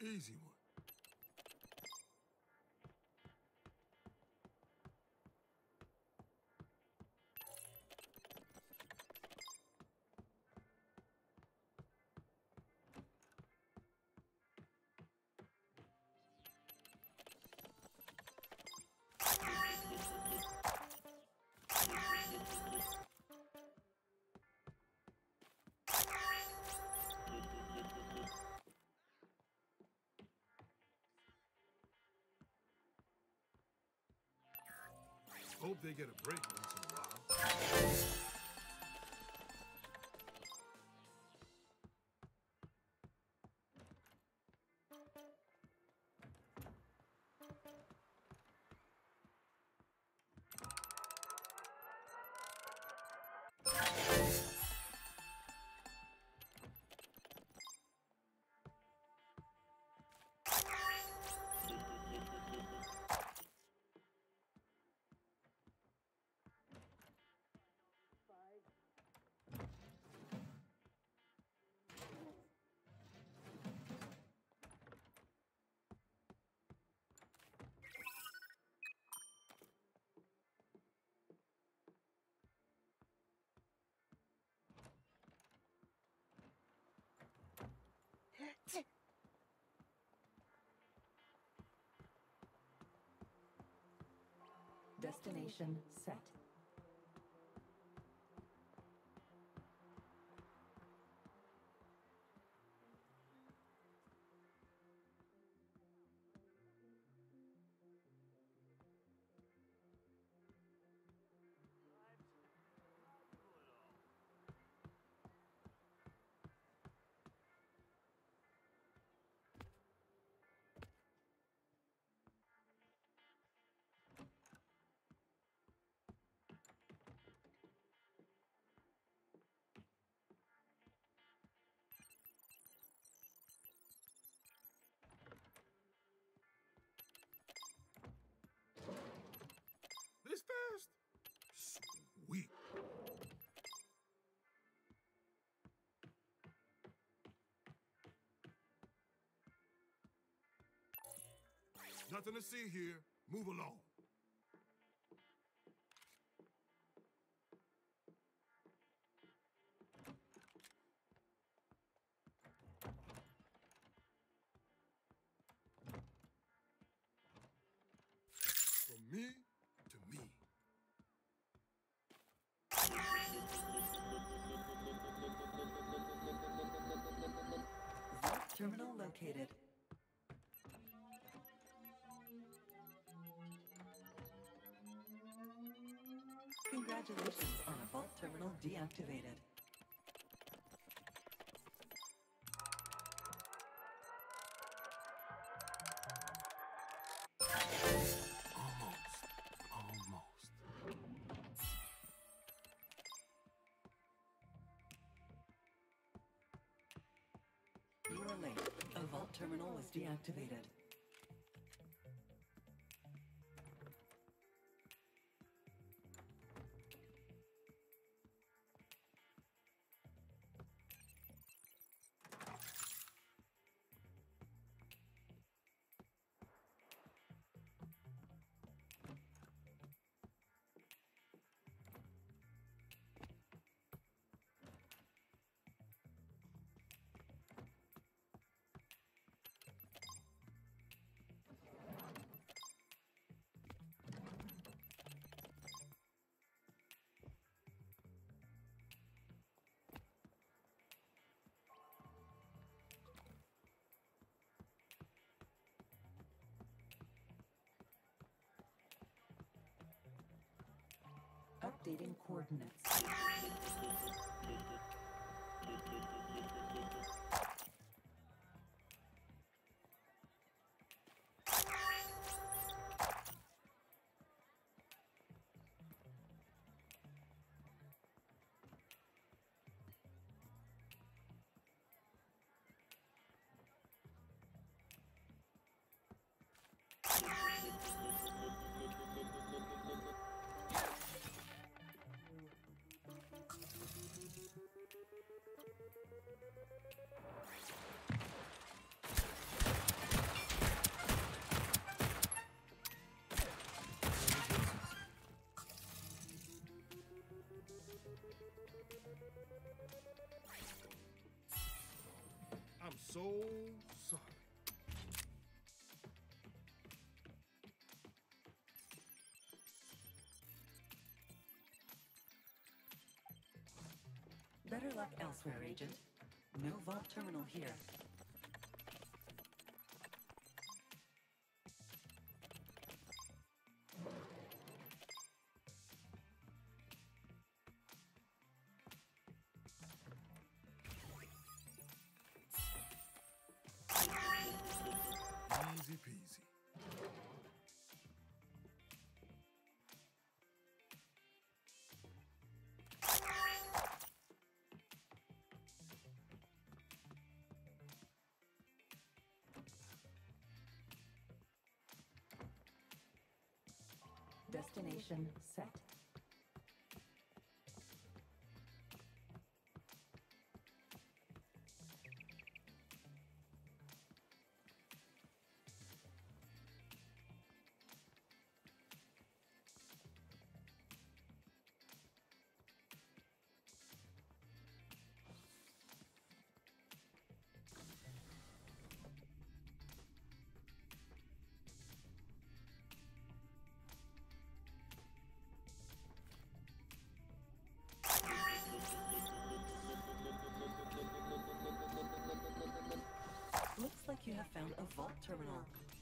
Easy one. Hope they get a break once in a while. Destination set. This fast? Sweet. Nothing to see here. Move along. From me to me. Terminal located. Congratulations on a vault terminal deactivated. Almost. You are late. A vault terminal was deactivated. Updating coordinates. I'm so sorry. Better luck elsewhere, Agent. No vault terminal here. Easy peasy. Destination set. Looks like you have found a vault terminal.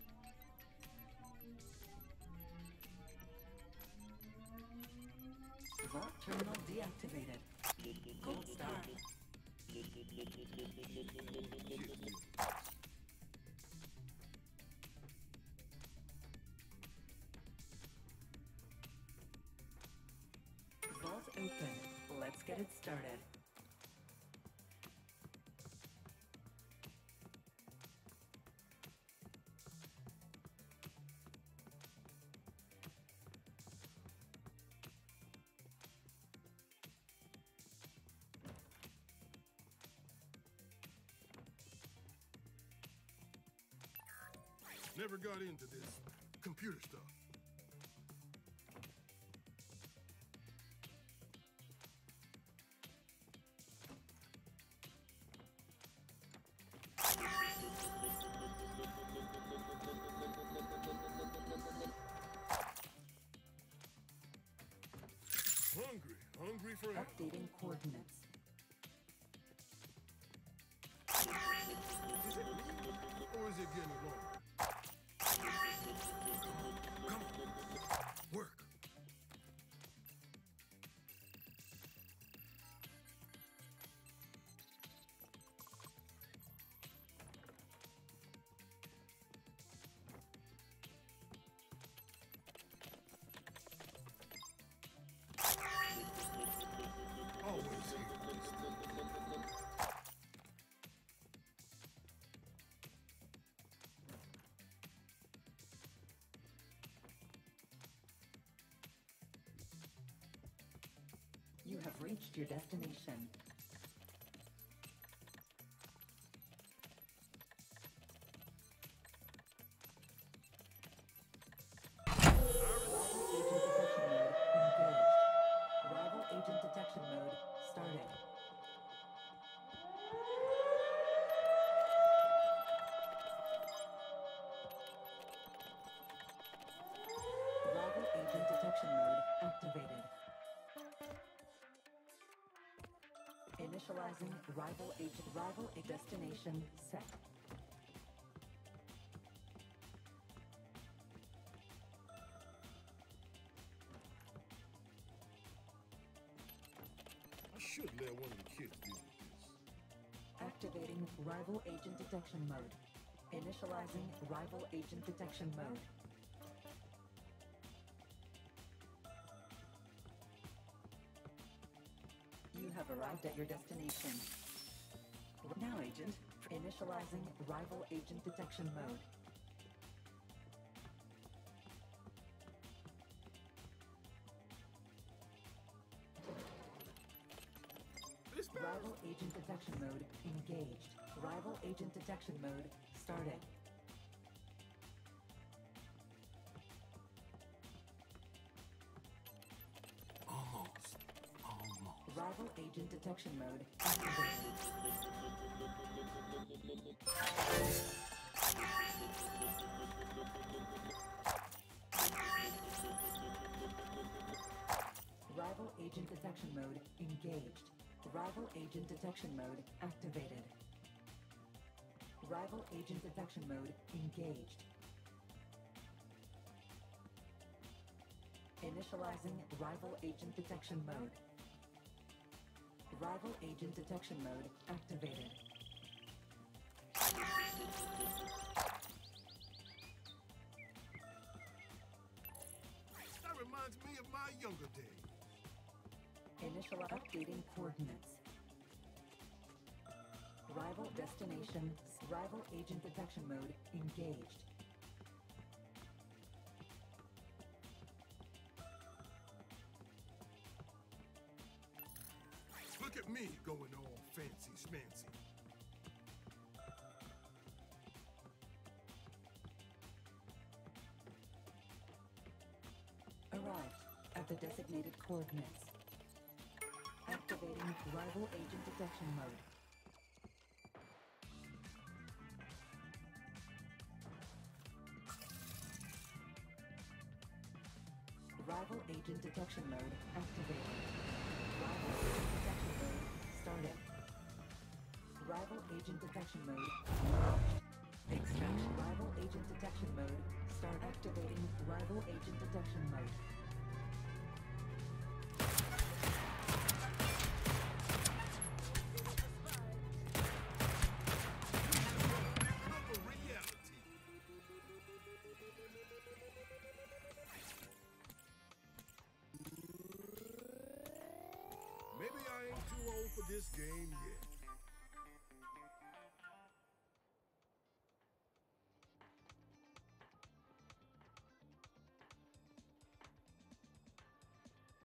Vault terminal deactivated. Gold star. Vault open. Let's get it started. Never got into this computer stuff. Hungry for help. Updating coordinates. Is it me, or is it getting along? Come on. Work. Always here. You have reached your destination. Rival agent detection mode engaged. Rival agent detection mode started. Initializing rival destination set. I should let one of the kids deal with this. Activating rival agent detection mode. Initializing rival agent detection mode. You have arrived at your destination. Now, Agent, initializing rival agent detection mode. Rival agent detection mode engaged. Rival agent detection mode started. Rival Rival agent detection mode activated. Rival agent detection mode engaged. Rival agent detection mode activated. Rival agent detection mode engaged. Initializing rival agent detection mode. Rival agent detection mode activated. That reminds me of my younger days. Initial updating coordinates. Rival destination. Rival agent detection mode engaged. Look at me going all fancy schmancy. Arrived at the designated coordinates. Activating rival agent detection mode. Rival agent detection mode activated. Rival agent detection mode started. Rival agent detection mode launched. Extraction. Rival agent detection mode start. Activating rival agent detection mode. Another reality. Maybe I ain't too old for this game yet.